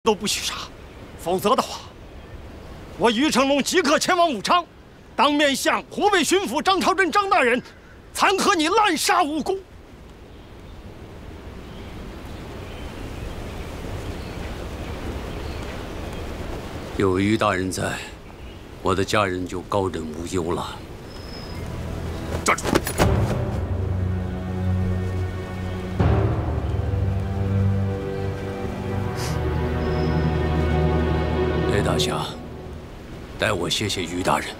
都不许杀，否则的话，我于成龙即刻前往武昌，当面向湖北巡抚张朝珍张大人弹劾你滥杀无辜。 有于大人在，我的家人就高枕无忧了。 站住！ 雷大侠，代我谢谢于大人。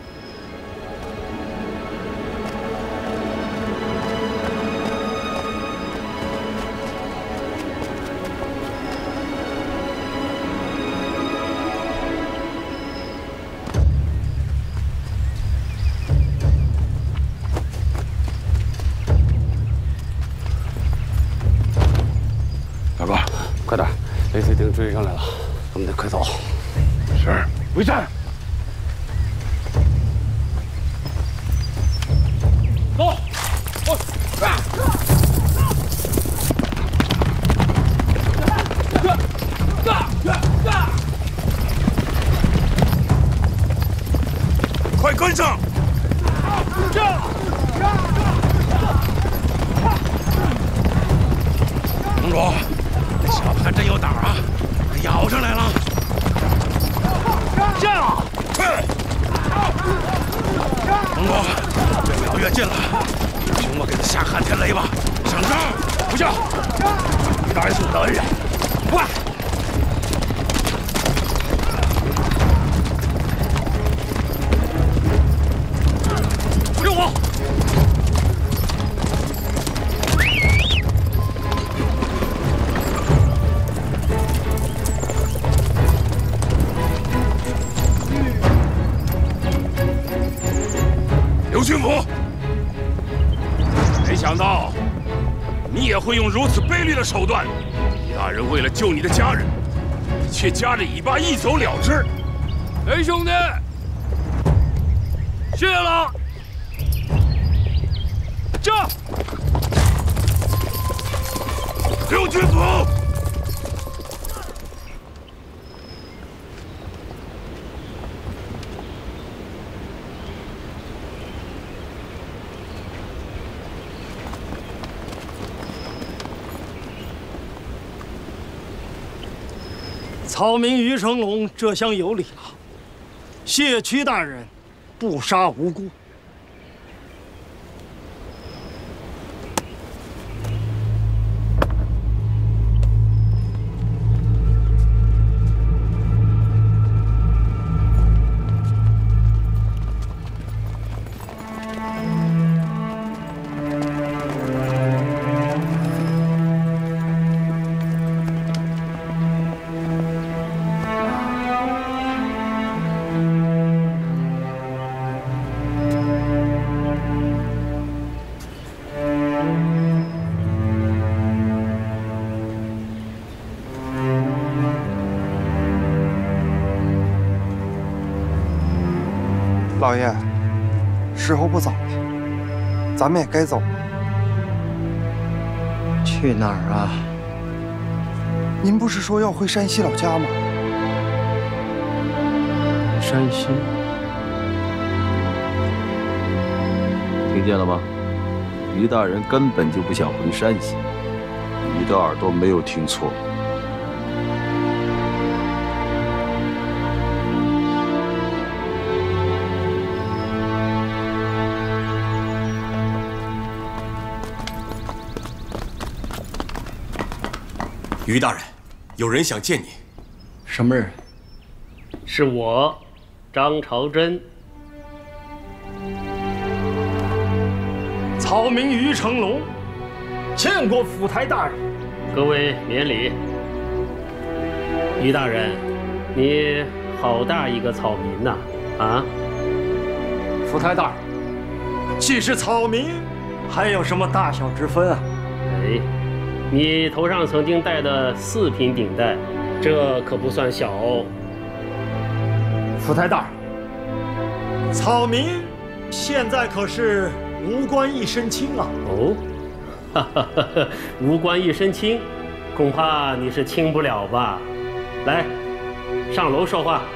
大哥， 快点，雷翠丁追上来了，我们得快走。 是，为战！ 走， 快跟上！盟主，这小子还真有胆啊，咬上来了！ 上！ 去！盟主，越咬越近了，凭我给他下撼天雷吧！上阵！不行，于大人是我的恩人，快！ 救我！ 刘巡抚，没想到你也会用如此卑劣的手段。李大人为了救你的家人，你却夹着尾巴一走了之。 雷兄弟，谢了。 这， 刘巡抚， 草民于成龙这厢有礼了，谢屈大人不杀无辜。 老爷，时候不早了，咱们也该走了。 去哪儿啊？ 您不是说要回山西老家吗？ 山西。 听见了吗？于大人根本就不想回山西，你的耳朵没有听错。 于大人，有人想见你。 什么人？ 是我，张朝珍。 草民于成龙，见过府台大人。 各位免礼。于大人，你好大一个草民呐！啊？ 府台大人，既是草民，还有什么大小之分啊？ 哎。你头上曾经戴的4品顶戴，这可不算小哦。 府台大人，草民现在可是无官一身轻啊！ 哦，哈哈哈哈，无官一身轻，恐怕你是轻不了吧？ 来，上楼说话。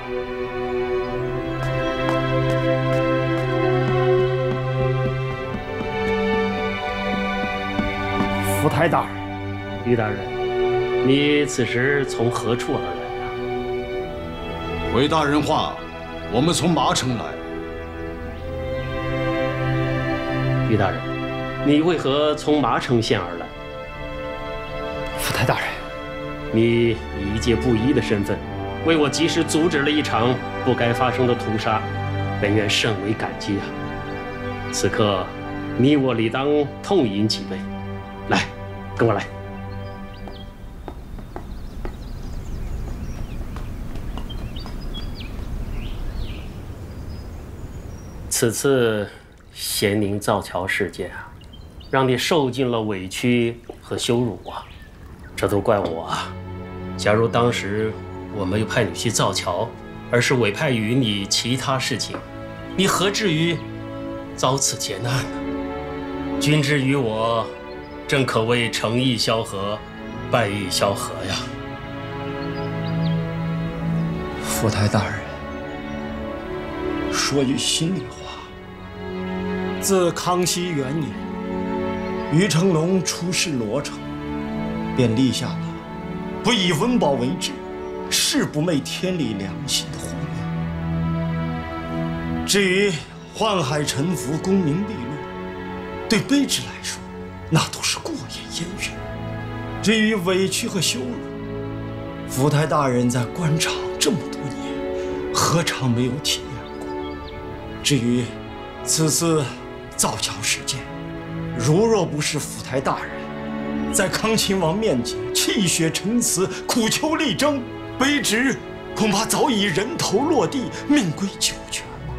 福台大人， 于大人，你此时从何处而来呀？ 回大人话，我们从麻城来。 于大人，你为何从麻城县而来？ 福台大人， 你以一介布衣的身份，为我及时阻止了一场不该发生的屠杀，本院甚为感激啊！此刻，你我理当痛饮几杯。来，跟我来。此次咸宁造桥事件啊，让你受尽了委屈和羞辱啊，这都怪我啊！假如当时我没有派你去造桥，而是委派于你其他事情，你何至于遭此劫难呢？君之于我，正可谓诚意萧何，败义萧何呀！ 福台大人，说句心里话，自康熙元年，于成龙出使罗城，便立下了不以温饱为志，誓不昧天理良心的宏愿。至于宦海沉浮、功名利禄，对卑职来说，那都是过眼烟云。至于委屈和羞辱，福台大人在官场这么多年，何尝没有体验过？至于此次造桥事件，如若不是福台大人在康亲王面前泣血陈词、苦求力争，卑职恐怕早已人头落地，命归九泉了。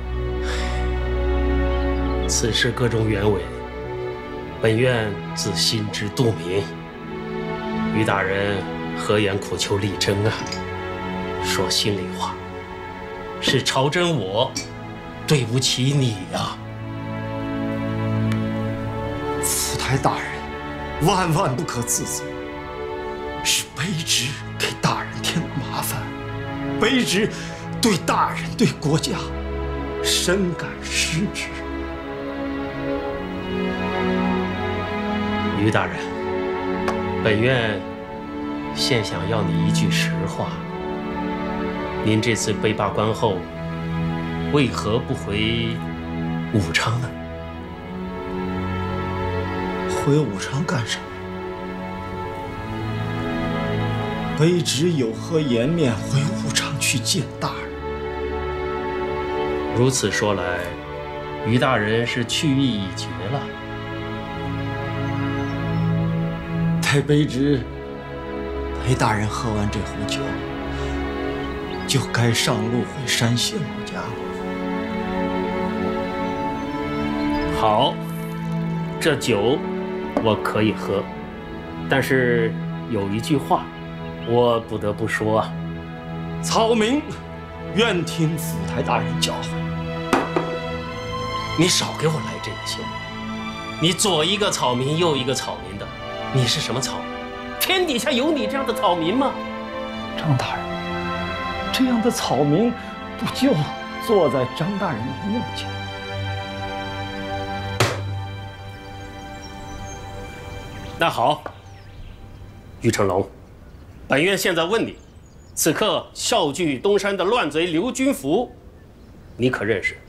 此事各种原委，本院自心知肚明。于大人何言苦求力争啊？说心里话，是朝真我对不起你呀。 福台大人，万万不可自责，是卑职给大人添了麻烦，卑职对大人、对国家深感失职。 于大人，本院现想要你一句实话：您这次被罢官后，为何不回武昌呢？ 回武昌干什么？卑职有何颜面回武昌去见大人？ 如此说来，于大人是去意已决了。 待卑职陪大人喝完这壶酒，就该上路回山西老家了。 好，这酒我可以喝，但是有一句话，我不得不说啊。 草民愿听府台大人教诲。 你少给我来这个行吗？你左一个草民，右一个草民的，你是什么草民？天底下有你这样的草民吗？ 张大人，这样的草民不就坐在张大人的面前？ 那好，于成龙，本院现在问你，此刻笑聚东山的乱贼刘军福，你可认识？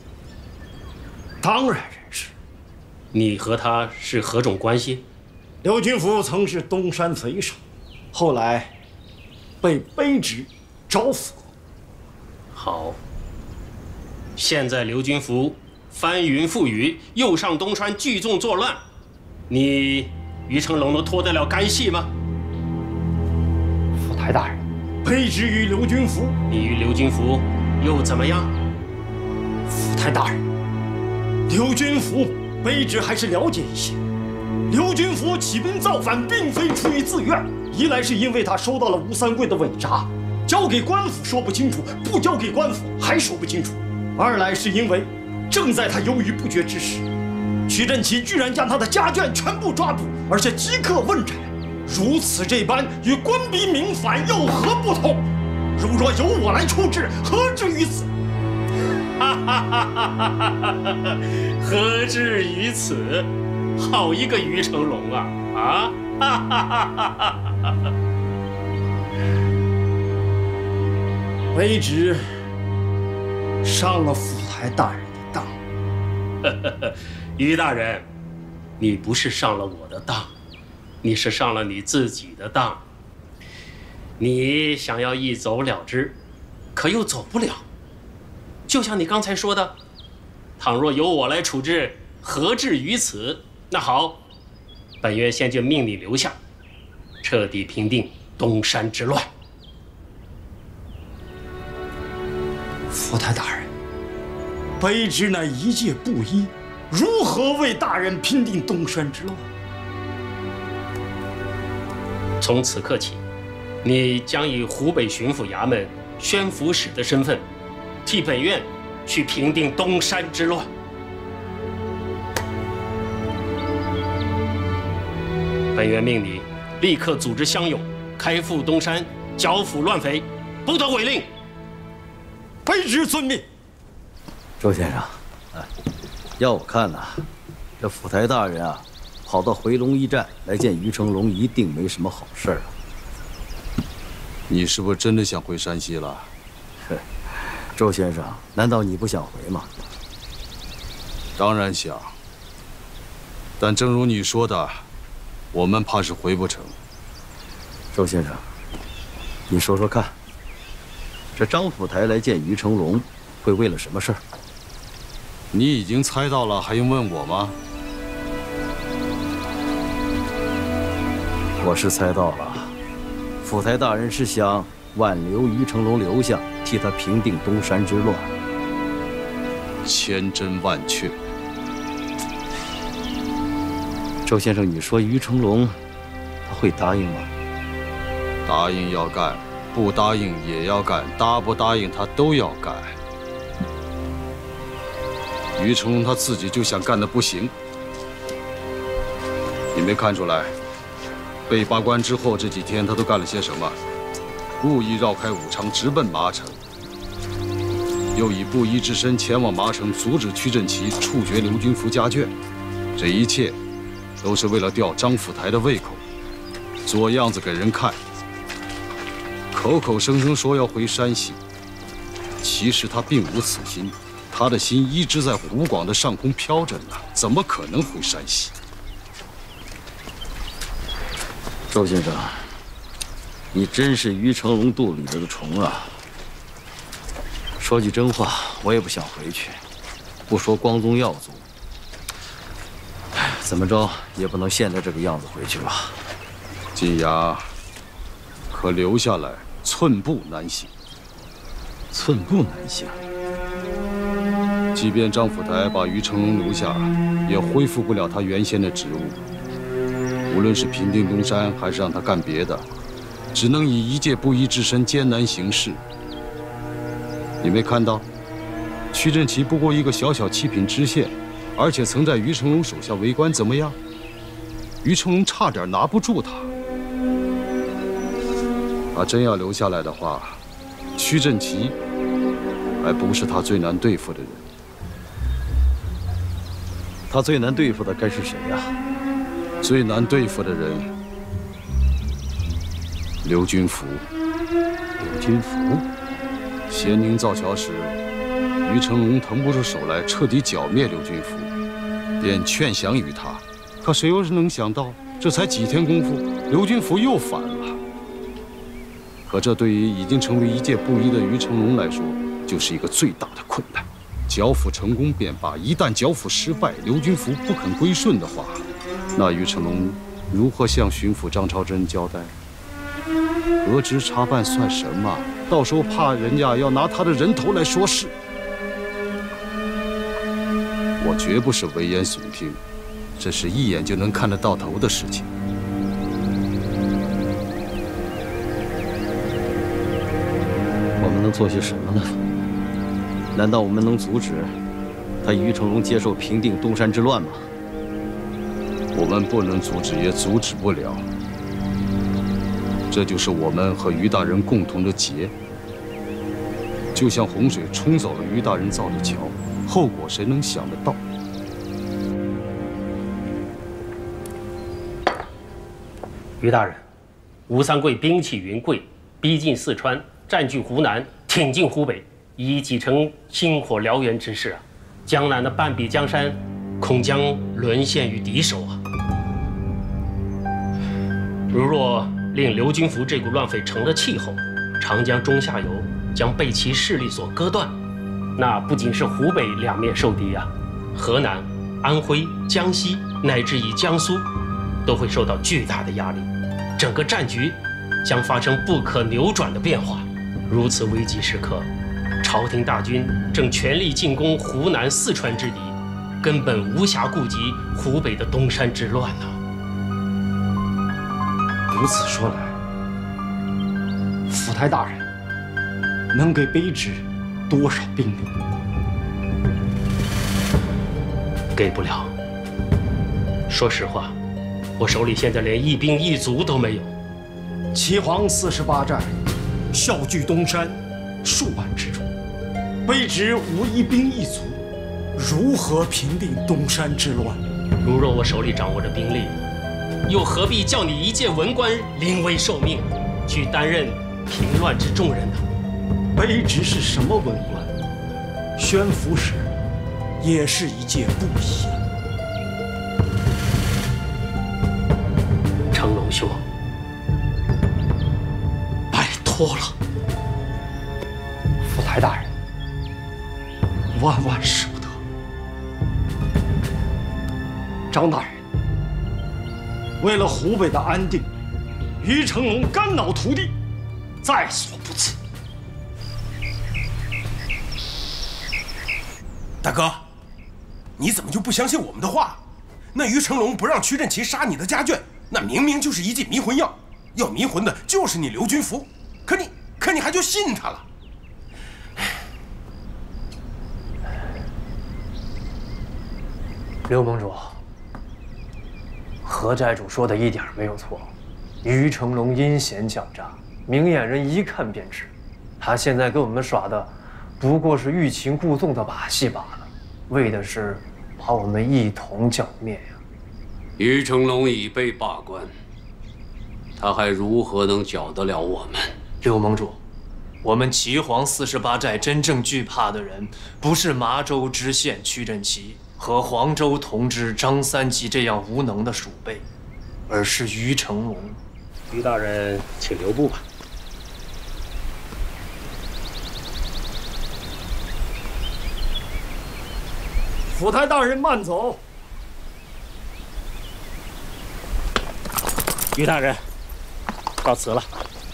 当然认识。 你和他是何种关系？ 刘军福曾是东山匪首，后来被卑职招抚过。 好，现在刘军福翻云覆雨，又上东川聚众作乱，你于成龙能脱得了干系吗？ 府台大人，卑职与刘军福， 你与刘军福又怎么样？ 府台大人，刘军福，卑职还是了解一些。刘军福起兵造反，并非出于自愿，一来是因为他收到了吴三桂的委札，交给官府说不清楚，不交给官府还说不清楚；二来是因为正在他犹豫不决之时，徐振奇居然将他的家眷全部抓捕，而且即刻问斩， 如此这般，与官逼民反有何不同？如若由我来处置，何至于此？ 何至于此？好一个于成龙啊！ 卑职上了府台大人的当。 于大人，你不是上了我的当，你是上了你自己的当。你想要一走了之，可又走不了。就像你刚才说的，倘若由我来处置，何至于此？那好，本院现就命你留下，彻底平定东山之乱。 府台大人，卑职乃一介布衣，如何为大人平定东山之乱？ 从此刻起，你将以湖北巡抚衙门宣抚使的身份，替本院去平定东山之乱。本院命你立刻组织乡勇，开赴东山，剿抚乱匪，不得违令。 卑职遵命。 周先生，要我看呐，这府台大人啊，跑到回龙驿站来见于成龙，一定没什么好事啊。 你是不是真的想回山西了？ 周先生，难道你不想回吗？ 当然想，但正如你说的，我们怕是回不成。 周先生，你说说看，这张府台来见于成龙，会为了什么事儿？ 你已经猜到了，还用问我吗？ 我是猜到了，府台大人是想挽留于成龙留下，替他平定东山之乱。 千真万确。 周先生，你说于成龙他会答应吗？ 答应要干，不答应也要干，答不答应他都要干。于成龙他自己就想干的不行，你没看出来？被罢官之后这几天他都干了些什么？故意绕开武昌，直奔麻城，又以布衣之身前往麻城，阻止屈振旗处决刘军福家眷。这一切都是为了吊张府台的胃口，做样子给人看。口口声声说要回山西，其实他并无此心，他的心一直在湖广的上空飘着呢，怎么可能回山西？ 周先生，你真是于成龙肚里的虫啊！说句真话，我也不想回去。不说光宗耀祖，怎么着也不能现在这个样子回去吧？ 金牙，可留下来寸步难行。 寸步难行。 即便张府台把于成龙留下，也恢复不了他原先的职务。无论是平定东山，还是让他干别的，只能以一介布衣之身艰难行事。你没看到，屈振旗不过一个小小七品知县，而且曾在于成龙手下为官，怎么样？于成龙差点拿不住他。他真要留下来的话，屈振旗还不是他最难对付的人。 他最难对付的该是谁呀？ 最难对付的人，刘军福。 刘军福， 咸宁造桥时，于成龙腾不出手来彻底剿灭刘军福，便劝降于他。可谁又是能想到，这才几天功夫，刘军福又反了。可这对于已经成为一介布衣的于成龙来说，就是一个最大的困难。剿抚成功便罢，一旦剿抚失败，刘军福不肯归顺的话，那于成龙如何向巡抚张超真交代？革职查办算什么？到时候怕人家要拿他的人头来说事。我绝不是危言耸听，这是一眼就能看得到头的事情。 我们能做些什么呢？难道我们能阻止他于成龙接受平定东山之乱吗？ 我们不能阻止，也阻止不了。 这就是我们和于大人共同的结。就像洪水冲走了于大人造的桥，后果谁能想得到？ 于大人，吴三桂兵气云贵，逼近四川，占据湖南，挺进湖北，已继承星火燎原之势啊！江南的半壁江山，恐将沦陷于敌手啊！如若令刘军福这股乱匪成了气候，长江中下游将被其势力所割断，那不仅是湖北两面受敌啊，河南、安徽、江西乃至于江苏，都会受到巨大的压力，整个战局将发生不可扭转的变化。如此危急时刻，朝廷大军正全力进攻湖南、四川之敌，根本无暇顾及湖北的东山之乱呐。 如此说来，府台大人能给卑职多少兵力？ 给不了。说实话，我手里现在连一兵一卒都没有。 岐黄48寨，笑聚东山，数万之众，卑职无一兵一卒，如何平定东山之乱？ 如若我手里掌握着兵力，又何必叫你一介文官临危受命，去担任平乱之重任呢？ 卑职是什么文官？宣抚使也是一介布衣。 成龙兄，拜托了。 府台大人，万万使不得。张大人，为了湖北的安定，于成龙肝脑涂地，在所不辞。 大哥，你怎么就不相信我们的话？那于成龙不让屈振奇杀你的家眷，那明明就是一剂迷魂药，要迷魂的就是你刘军福，可你还就信他了。 刘盟主，何寨主说的一点没有错，于成龙阴险狡诈，明眼人一看便知。他现在跟我们耍的不过是欲擒故纵的把戏罢了，为的是把我们一同剿灭呀。 于成龙已被罢官，他还如何能剿得了我们？ 刘盟主，我们岐黄48寨真正惧怕的人，不是麻州知县屈振奇和黄州同知张三吉这样无能的鼠辈，而是于成龙。 于大人，请留步吧。 府台大人慢走。 于大人，告辞了。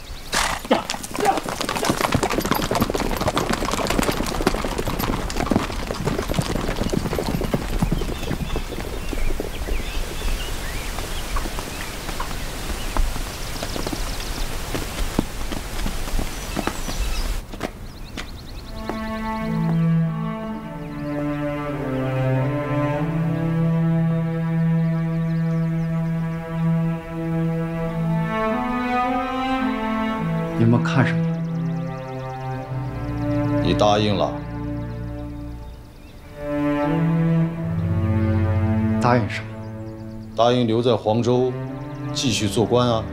你们看什么？ 你答应了。 答应什么？ 答应留在黄州，继续做官啊。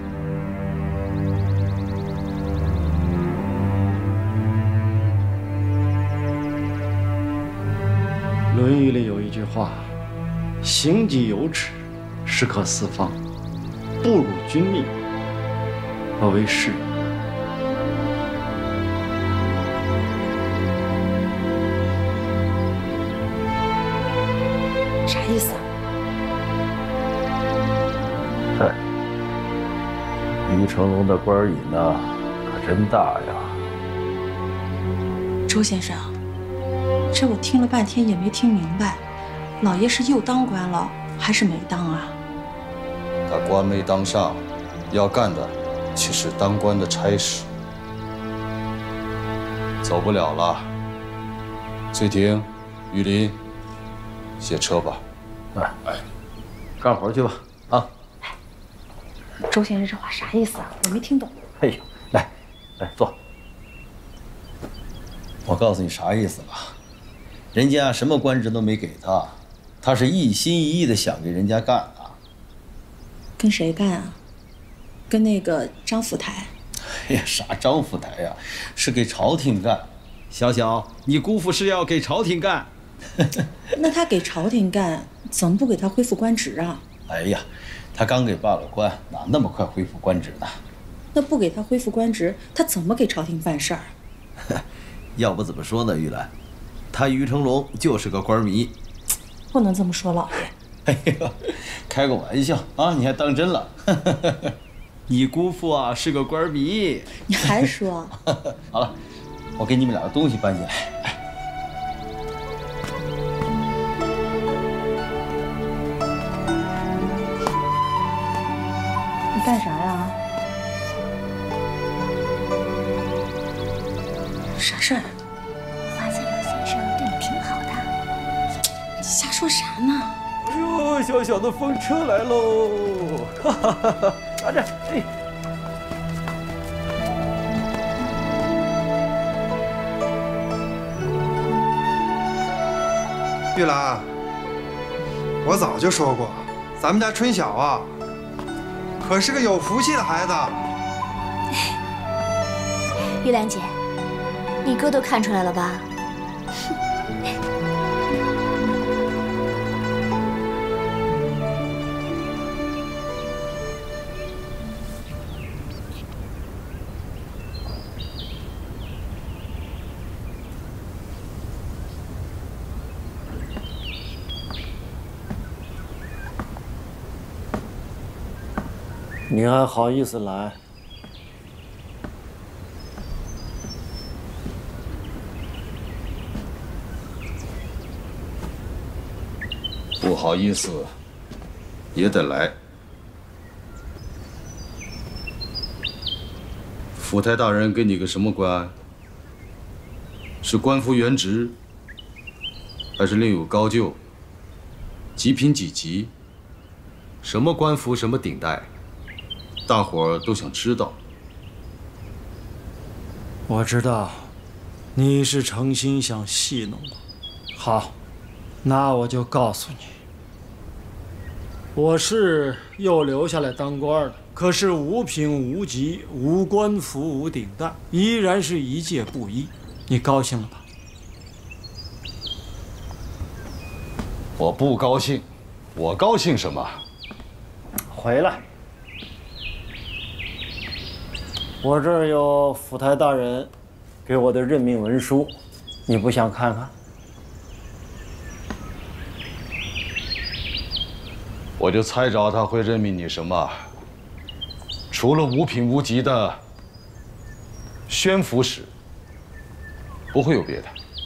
《论语》里有一句话：“行己有耻，士可四方，不辱君命，而为士。” 啥意思啊？ 嗨，于成龙的官瘾呢，可真大呀！ 周先生，这我听了半天也没听明白，老爷是又当官了还是没当啊？ 他官没当上，要干的却是当官的差事。走不了了，翠婷、玉林，卸车吧。 哎，干活去吧，啊。 周先生这话啥意思啊？我没听懂。 哎呦，来坐。我告诉你啥意思吧，人家什么官职都没给他，他是一心一意的想给人家干啊。 跟谁干啊？跟那个张福台？ 哎呀，啥张福台呀，是给朝廷干。小小，你姑父是要给朝廷干。 那他给朝廷干，怎么不给他恢复官职啊？ 哎呀，他刚给罢了官，哪那么快恢复官职呢？ 那不给他恢复官职，他怎么给朝廷办事儿？ 要不怎么说呢，玉兰，他于成龙就是个官迷。 不能这么说，老爷。 哎呀，开个玩笑啊，你还当真了？你姑父啊是个官迷。 你还说？ 好了，我给你们俩的东西搬进来。 你干啥呀？啥事儿？ 发现刘先生对你挺好的。 你瞎说啥呢？ 哎呦，小小的风车来喽！哈哈哈哈，拿着，哎。 玉兰，我早就说过，咱们家春晓啊，可是个有福气的孩子。 玉兰姐，你哥都看出来了吧？ 你还好意思来？ 不好意思，也得来。府台大人给你个什么官？是官复原职，还是另有高就？几品几级？什么官服，什么顶戴？大伙儿都想知道。 我知道，你是诚心想戏弄我。好，那我就告诉你，我是又留下来当官的，可是无品无级无官服无顶戴，依然是一介布衣。你高兴了吧？ 我不高兴，我高兴什么？ 回来。我这儿有府台大人给我的任命文书，你不想看看？ 我就猜着他会任命你什么，除了无品无级的宣抚使，不会有别的。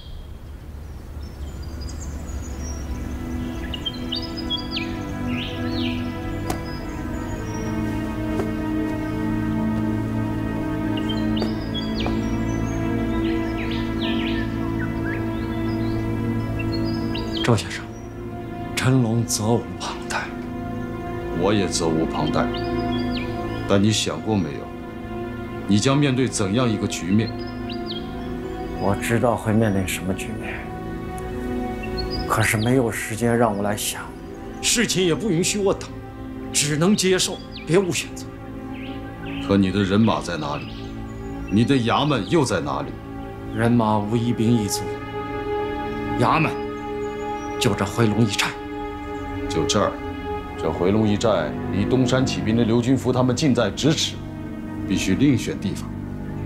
周先生，陈龙责无旁贷。 我也责无旁贷。但你想过没有，你将面对怎样一个局面？ 我知道会面临什么局面，可是没有时间让我来想。 事情也不允许我等，只能接受，别无选择。 可你的人马在哪里？你的衙门又在哪里？ 人马无一兵一卒，衙门就这回龙驿寨。 就这儿，这回龙驿寨离东山起兵的刘军福他们近在咫尺，必须另选地方。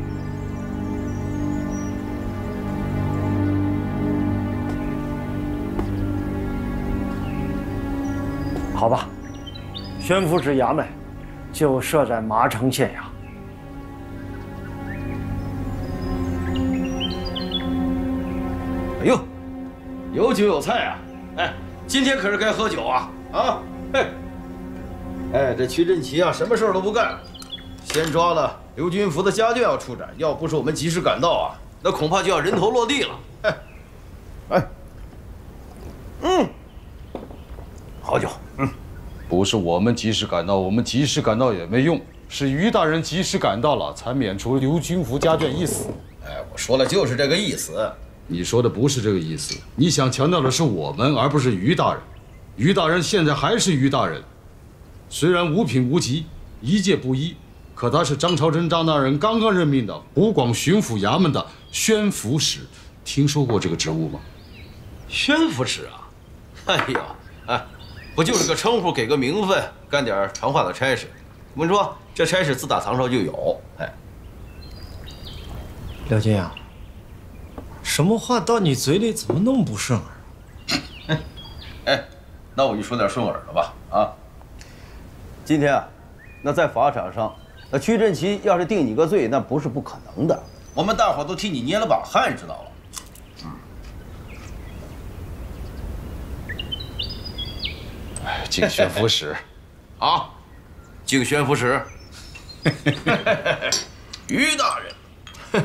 好吧，宣抚使衙门就设在麻城县衙。 哎呦，有酒有菜啊！哎，今天可是该喝酒啊！啊，嘿，哎，这曲振奇啊，什么事儿都不干，先抓了刘军福的家眷要出斩，要不是我们及时赶到啊，那恐怕就要人头落地了。哎，好酒， 不是我们及时赶到，我们及时赶到也没用，是于大人及时赶到了，才免除刘军福家眷一死。 哎，我说了就是这个意思。 你说的不是这个意思，你想强调的是我们，而不是于大人。于大人现在还是于大人，虽然无品无级，一介不一，可他是张朝珍张大人刚刚任命的湖广巡抚衙门的宣抚使，听说过这个职务吗？ 宣抚使啊，哎呦，哎，不就是个称呼，给个名分，干点常化的差事。我跟你说，这差事自打唐朝就有。哎， 廖金阳，什么话到你嘴里怎么那么不顺耳？ 哎，那我就说点顺耳的吧。啊，今天啊，那在法场上，那屈振奇要是定你个罪，那不是不可能的。我们大伙都替你捏了把汗，知道了。 敬宣抚使， 啊，敬宣抚使，于大人。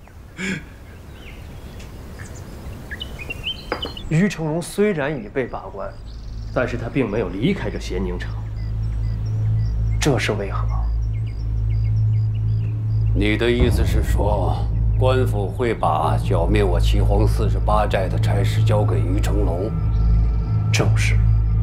于成龙虽然已被罢官，但是他并没有离开这咸宁城，这是为何？ 你的意思是说，官府会把剿灭我岐黄48寨的差事交给于成龙？ 正是。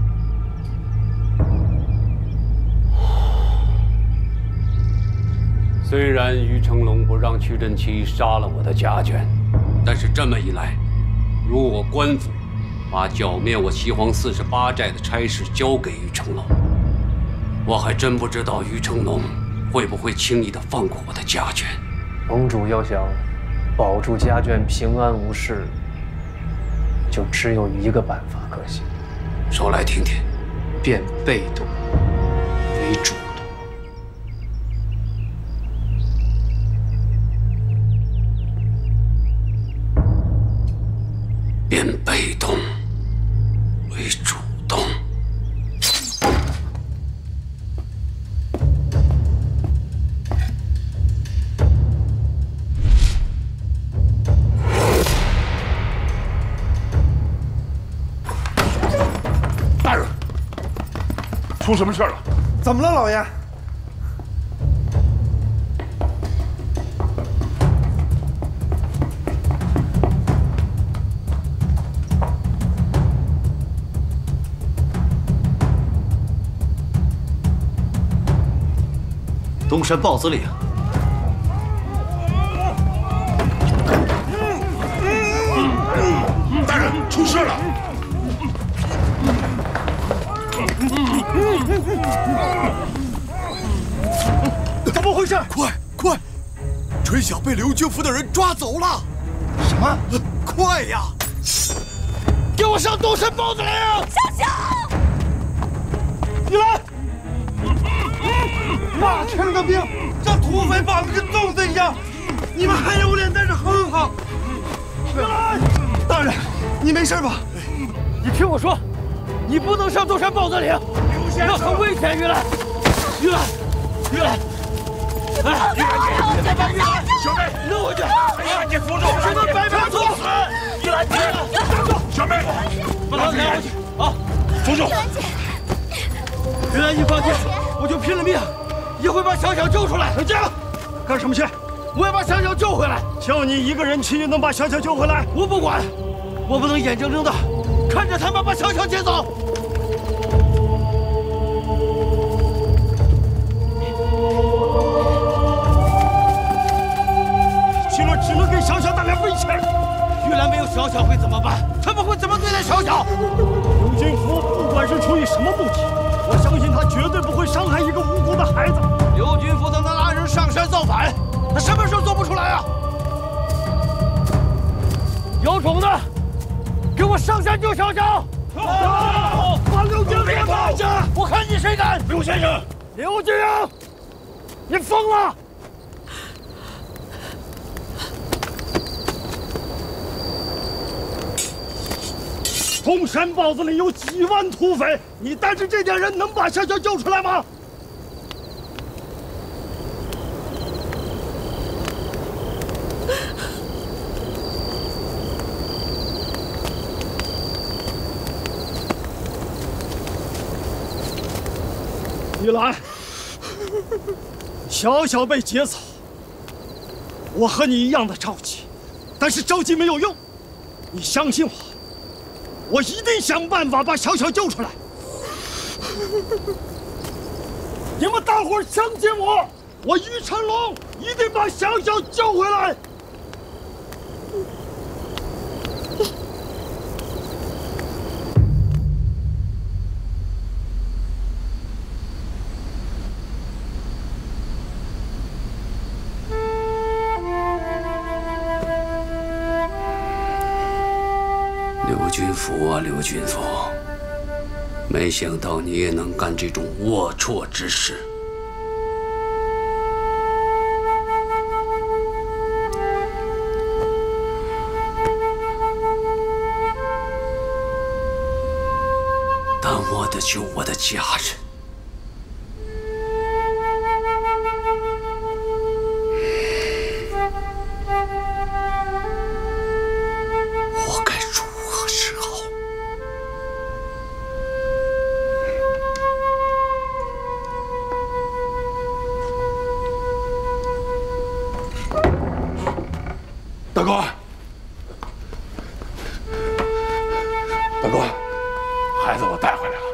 虽然于成龙不让屈振奇杀了我的家眷，但是这么一来，如果官府把剿灭我岐黄48寨的差事交给于成龙，我还真不知道于成龙会不会轻易地放过我的家眷。 盟主要想保住家眷平安无事，就只有一个办法可行。 说来听听。 变被动为主动。 变被动为主动。 大人，出什么事了？ 怎么了，老爷？ 东山豹子岭， 大人，出事了！ 怎么回事？ 快！春晓被刘军福的人抓走了！ 什么？ 快呀！给我上东山豹子岭！ 小小， 你来！哪去了个兵？ 这土匪绑得跟粽子一样，你们还有脸在这哼哼？ 大人，你没事吧？ 你听我说，你不能上东山豹子岭，那很危险。玉兰，哎，玉兰，小妹，让我去，赶紧扶住，只能白白送死。玉兰姐，小妹，把她抬上去啊，扶住。玉兰，你放心，我就拼了命，也会把小小救出来。这样， 干什么去？ 我要把小小救回来。 就你一个人去能把小小救回来？ 我不管，我不能眼睁睁的看着他们把小小接走。 去了只能给小小带来危险。 玉兰没有小小会怎么办？他们会怎么对待小小？ 刘军福不管是出于什么目的，我相信他绝对不会伤害一个无辜的孩子。 刘军福能拉人上山造反，他什么事做不出来啊？有种的，给我上山救小小！ 把刘军福放下！ 我看你谁敢！ 刘先生， 刘军阳，你疯了！东山豹子岭有几万土匪，你带着这点人能把小小救出来吗？ 玉兰，小小被劫走，我和你一样的着急，但是着急没有用。你相信我，我一定想办法把小小救出来。你们大伙儿相信我，我于成龙一定把小小救回来。 刘军福啊，刘军福，没想到你也能干这种龌龊之事。但我得救我的家人。我该如何是好？ 大哥，大哥，孩子我带回来了。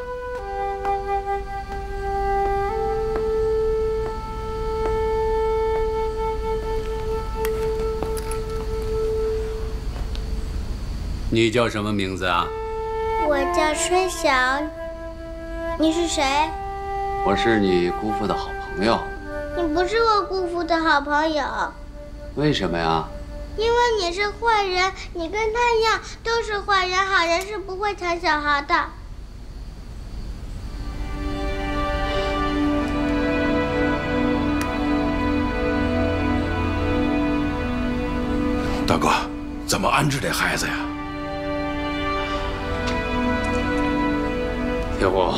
你叫什么名字啊？ 我叫春晓，你是谁？ 我是你姑父的好朋友。 你不是我姑父的好朋友。 为什么呀？ 因为你是坏人，你跟他一样都是坏人，好人是不会抢小孩的。 大哥，怎么安置这孩子呀？ 铁虎，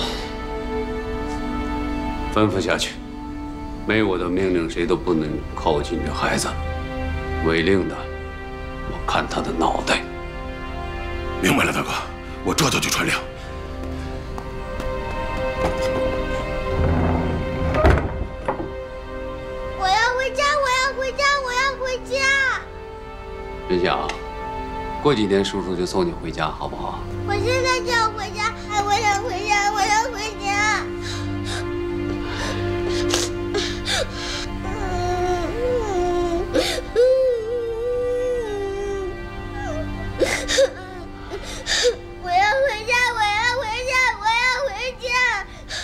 吩咐下去，没我的命令，谁都不能靠近这孩子。违令的，我看他的脑袋。 明白了，大哥，我这就去传令。 我要回家，我要回家，我要回家。 春晓，过几天叔叔就送你回家，好不好？ 我现在就要回家，我想回家，我要回家。我要回家，我要回家，我要回家。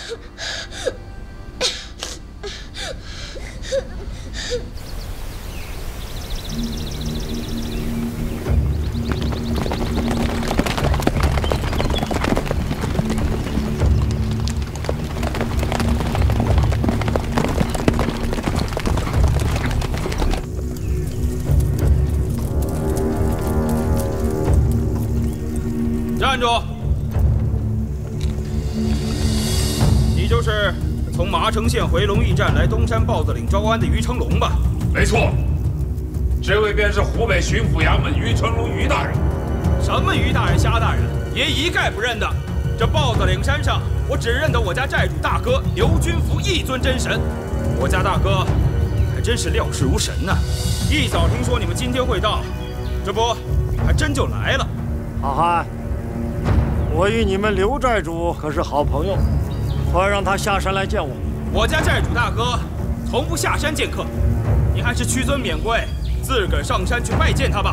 站住！你就是从麻城县回龙驿站来东山豹子岭招安的于成龙吧？ 没错，这位便是湖北巡抚衙门于成龙于大人。 什么于大人、虾大人，爷一概不认得。这豹子岭山上，我只认得我家寨主大哥刘军福一尊真神。我家大哥还真是料事如神呐！一早听说你们今天会到，这不还真就来了。 好汉，我与你们刘寨主可是好朋友，快让他下山来见我。 我家寨主大哥从不下山见客，你还是屈尊免贵，自个儿上山去拜见他吧。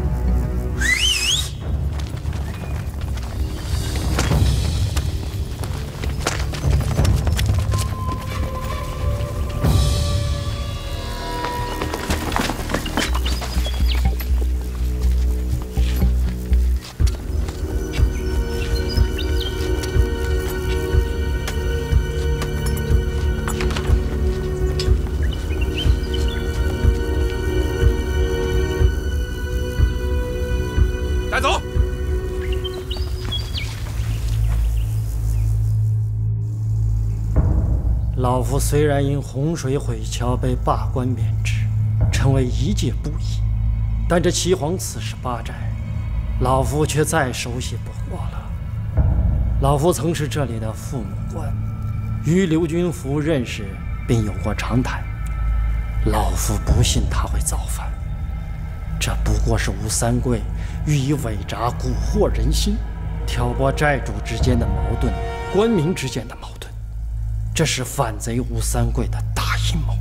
老夫虽然因洪水毁桥被罢官免职，成为一介布衣，但这岐黄48寨，老夫却再熟悉不过了。老夫曾是这里的父母官， 与刘军福认识并有过长谈，老夫不信他会造反。这不过是吴三桂欲以伪札蛊惑人心，挑拨债主之间的矛盾，官民之间的矛盾，这是反贼吴三桂的大阴谋。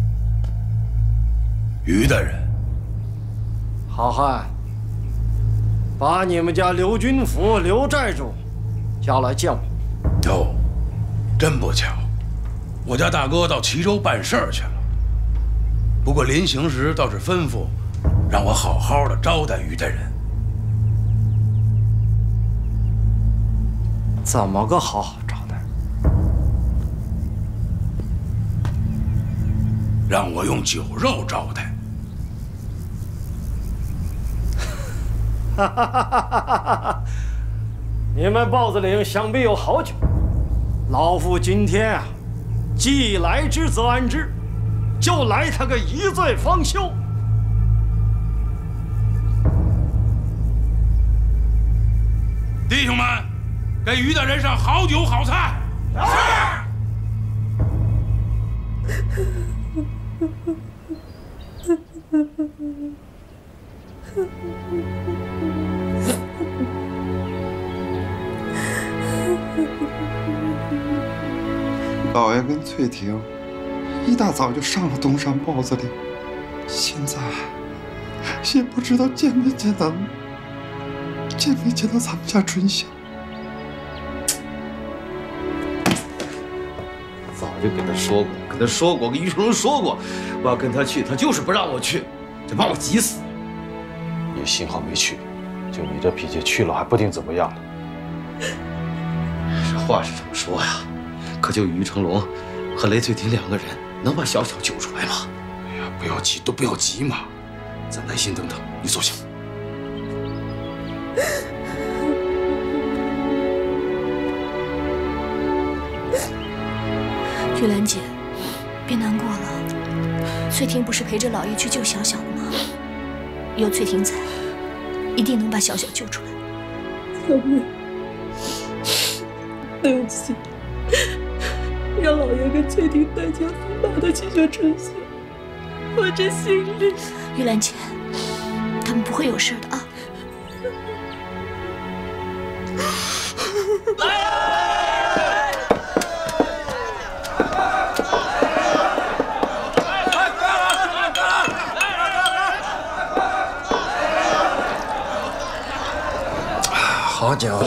于大人， 好汉，把你们家刘军福刘寨主叫来见我。 哟，真不巧，我家大哥到齐州办事儿去了。不过临行时倒是吩咐，让我好好的招待于大人。 怎么个好好招待？ 让我用酒肉招待。 哈哈哈哈哈！你们豹子岭想必有好酒，老夫今天啊，既来之则安之，就来他个一醉方休。 弟兄们，给于大人上好酒好菜。 老爷跟翠婷一大早就上了东山豹子岭，现在也不知道见没见到咱们家春晓。 早就跟他说过，跟于成龙说过，我要跟他去，他就是不让我去，这把我急死。 也幸好没去，就你这脾气，去了还不定怎么样呢。 这话是这么说呀，可就于成龙和雷翠婷两个人，能把小小救出来吗？ 哎呀，不要急，都不要急嘛，再耐心等等。你坐下。 玉兰姐，别难过了。翠婷不是陪着老爷去救小小的吗？有翠婷在，一定能把小小救出来。 小妹，对不起，让老爷跟翠婷代价分把的气血春晓，我这心里…… 玉兰姐，他们不会有事的啊。 好酒。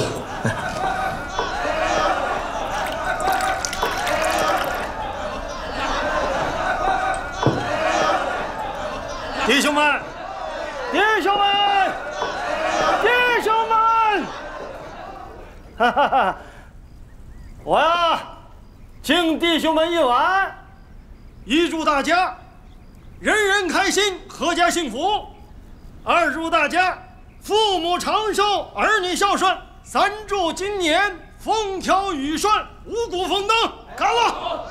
弟兄们，哈哈哈！我呀，敬弟兄们一碗，一祝大家人人开心，阖家幸福；二祝大家父母长寿，儿女孝顺；三祝今年风调雨顺，五谷丰登。干了！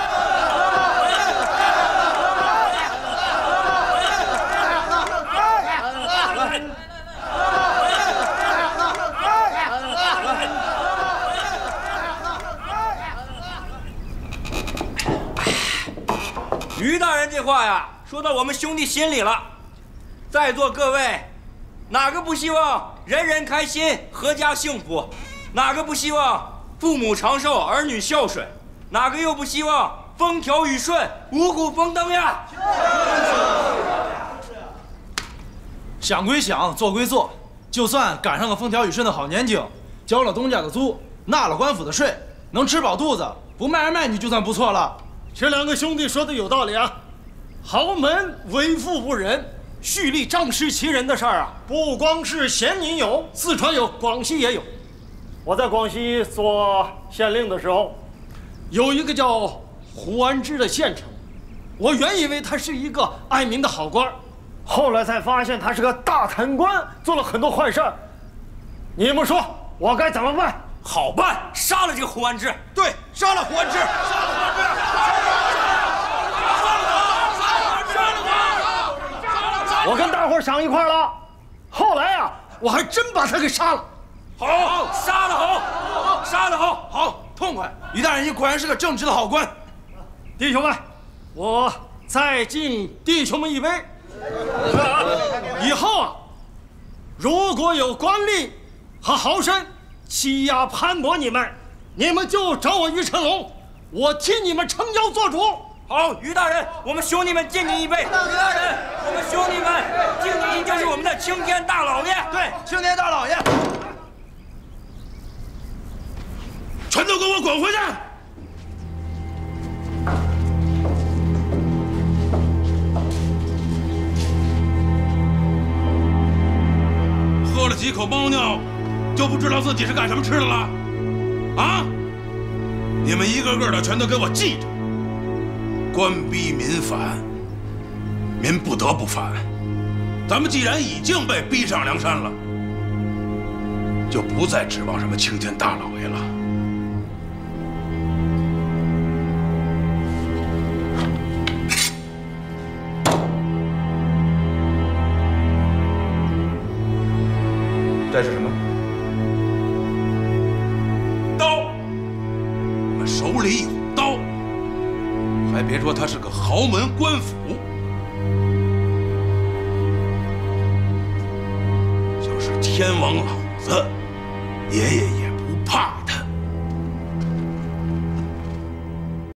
于大人这话呀，说到我们兄弟心里了。在座各位，哪个不希望人人开心、阖家幸福？哪个不希望父母长寿、儿女孝顺？哪个又不希望风调雨顺、五谷丰登呀？ 想归想，做归做，就算赶上个风调雨顺的好年景，交了东家的租，纳了官府的税，能吃饱肚子，不卖儿卖女就算不错了。 这两个兄弟说的有道理啊！豪门为富不仁，蓄力仗势欺人的事儿啊，不光是咸宁有，四川有，广西也有。我在广西做县令的时候，有一个叫胡安之的县城，我原以为他是一个爱民的好官，后来才发现他是个大贪官，做了很多坏事儿。你们说我该怎么办？ 好办，杀了这个胡安之。 对，杀了胡安之。 我跟大伙儿想一块儿了，后来啊，我还真把他给杀了。 好，杀得好，杀得好，好， 痛快！于大人，你果然是个正直的好官。 弟兄们，我再敬弟兄们一杯。以后啊，如果有官吏和豪绅欺压盘剥你们，你们就找我于成龙，我替你们撑腰做主。 好，于大人，我们兄弟们敬您一杯。于大人，我们兄弟们敬您就是我们的青天大老爷。 对，青天大老爷。 全都给我滚回去！喝了几口猫尿，就不知道自己是干什么吃的了？啊！你们一个个的全都给我记着！官逼民反，民不得不反。咱们既然已经被逼上梁山了，就不再指望什么青天大老爷了。 这是什么？ 刀。我们手里有刀，还别说他是个豪门官府，就是天王老子，爷爷也不怕他。